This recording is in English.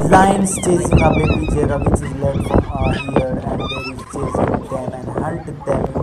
Lions chasing a baby giraffe which is led from a herd, and there is chasing them and hunt them